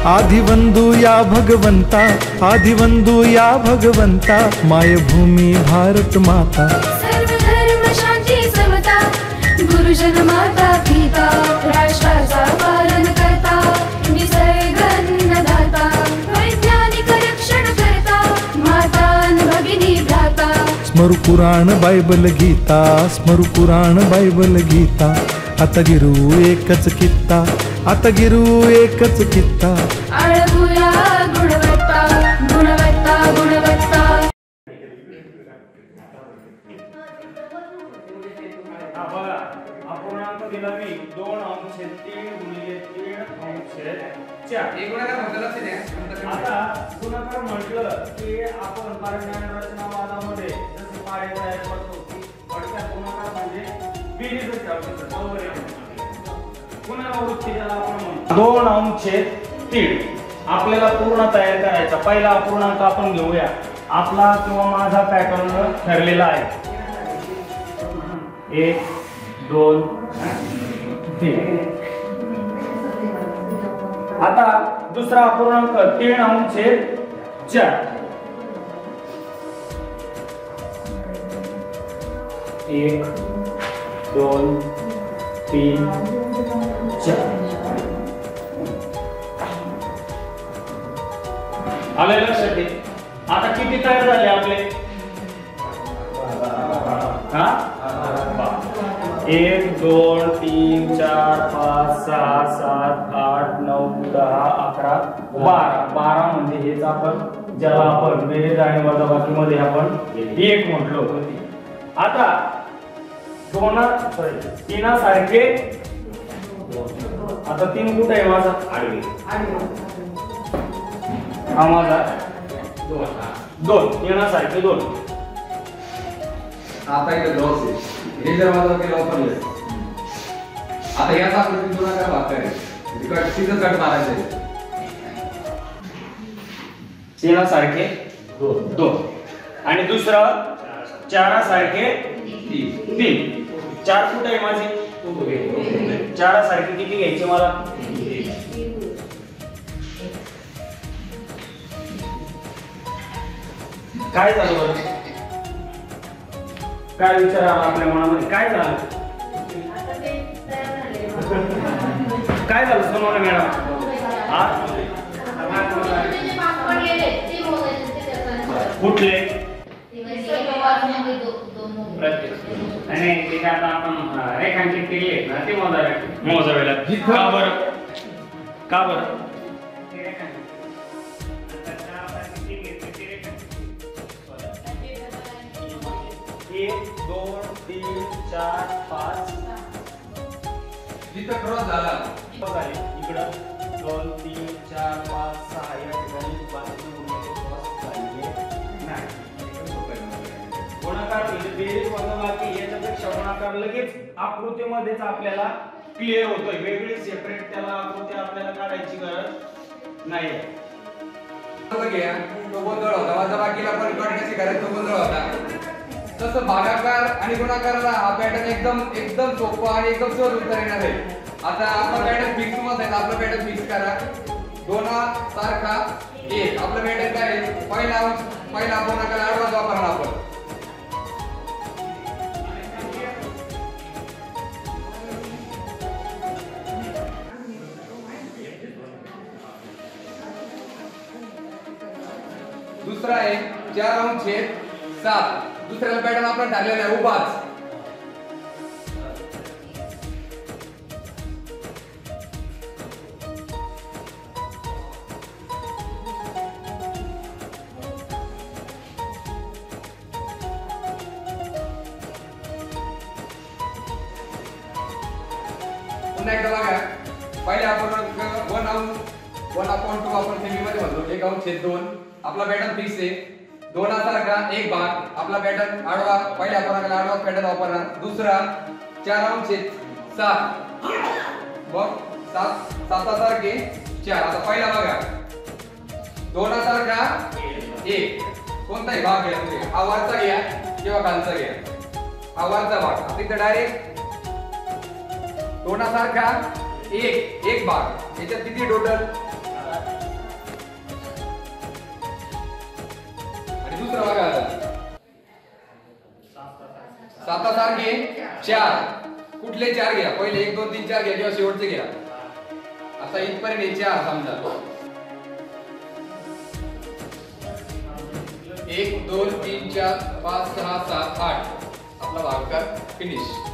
आदिवंदू या भगवंता, आदिवंदू या भगवंता, मायभूमी भारत माता। सर्व धर्म शांती समता, गुरुजन माता पिता, राष्ट्राचा पालन करता, निसर्ग अन्नदाता, वैज्ञानिक रक्षण करता, माता भगिनी भ्राता। स्मरू पुराण बायबल गीता, स्मरू पुराण बायबल गीता, आता गिरू एकच कित्ता, आता गिरू एकच कित्ता। आळगुया गुणवत्ता, गुणवत्ता, गुणवत्ता। बघा अपूर्णांक दिला मी 2/3 गुणिले 3/4। एक गुणाकार म्हटलं लक्ष द्या। आता गुणाकार म्हटलं की आपण पारज्ञान रचनावादामध्ये जसे पाढे तयार करतो की पडत्या गुणाकार म्हणजे बेरीजच ठेवतो बरोबर आहे। पुनरावृत्ती ज्याला आपण म्हणतो 2/3 आपल्याला पूर्ण तयार करायचा। पहिला अपूर्णांक आपण घेऊया, आपला किंवा माझा पॅटर्न ठरलेला आहे 1 2 3। आता दुसरा अपूर्णांक 3/4 1 2 3 4 आले लक्षात आहे। आता किती तयार झाले आपले? हा 1 2 3 4 5 6 7 8 9 10 11 12 म्हणजे हेच आपण ज्याला आपण बेरीज आणि वजाबाकी मध्ये आपण 1 म्हटलो। आता तीना सारखे आता 3 कुठे आहे माझा? आडवी हा माझा 2 तीना सारखे 2। आता इथे लॉस आहे, हे जर माझा काही वापरले आता याचा आकृती गुणाकार भाग करायचा, कट सीधं कट मारायचं। तीना सारखे 2 आणि दुसरं 4 सारखे 3। 4 कुठे आहे माझी? 4 सारखे किती घ्यायचे मला? काय झालं बरं? काय विचार आला आपल्या मनामध्ये? काय झालं? काय झालं सोनवणे मॅडम? कुठले? आणि ते आता आपण रेखांकित केले ना ते मोजावे लागते। का बरं? का बरं? 1 2 3 4 5 जिथं क्रॉस झाला इकडं 2 3 4 5 6 या ठिकाणी गुणाकार म्हणजे बेरीज वजाबाकी याच्यापेक्षा गुणाकार लगेच आकृतीमध्येच आपल्याला क्लिअर होतोय। वेगळी सेपरेट त्याला आकृती आपल्याला काढायची गरज नाही। घ्या तो गोंधळ होता, वजाबाकीला पण कट कशी करायचं तो गोंधळ होता। तसं भागाकार आणि गुणाकाराला हा पॅटर्न एकदम सोपा आणि एकदम सहज उत्तर येणार आहे। आता आपला पॅटर्न फिक्स मध्ये आहे, आपला पॅटर्न फिक्स करा। 2 सारखा 1 आपला पॅटर्न काय आहे? पहिला गुणाकार आडवा वापरणार आपण। दुसरा आहे 4/7। दुसऱ्याला पॅटर्न आपण ठरलेला आहे उभाच। पुन्हा एकदा बघा, पहिले आपण 1/2 आपण सेमीमध्ये म्हणतो 1/2 आपला पॅटर्न फिक्स आहे। 2 सारखा 1 भाग आपला पॅटर्न आडवा, पहिल्या आपण आडवा पॅटर्न वापरणार। दुसरा 4/7 बघ 7 सारखे 4। आता पहिला बघा 2 सारखा 1 कोणताही भाग घ्या तुम्ही, हा वरचा घ्या किंवा खालचा घ्या, हा वरचा भाग। आता इथे डायरेक्ट 2 सारखा 1 भाग, याच्यात किती टोटल आणि दुसरं बघा आता. सातासारखे 4. कुठले 4 घ्या? पहिले 1 2 3 4 घ्या किंवा शेवटचे घ्या. आता इथपर्यंत 4 समजा. 1 2 3 4 5 6 7 8. आपला भागाकार फिनिश.